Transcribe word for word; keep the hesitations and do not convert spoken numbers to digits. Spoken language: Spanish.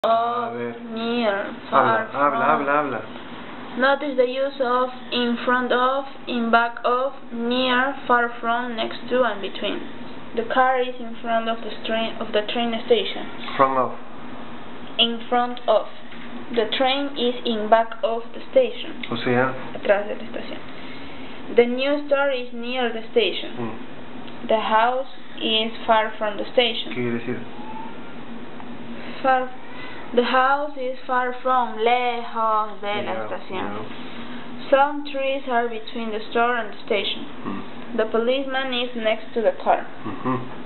Of, near, far habla, from. habla, habla, habla. Notice the use of in front of, in back of, near, far from, next to, and between. The car is in front of the train of the train station. Front of. In front of. The train is in back of the station. O sea. Atrás de la estación. The new store is near the station. Mm. The house is far from the station. ¿Qué quiere decir? Far. The house is far from, lejos de Yeah, la estación. yeah. Some trees are between the store and the station. Mm. The policeman is next to the car. Mm-hmm.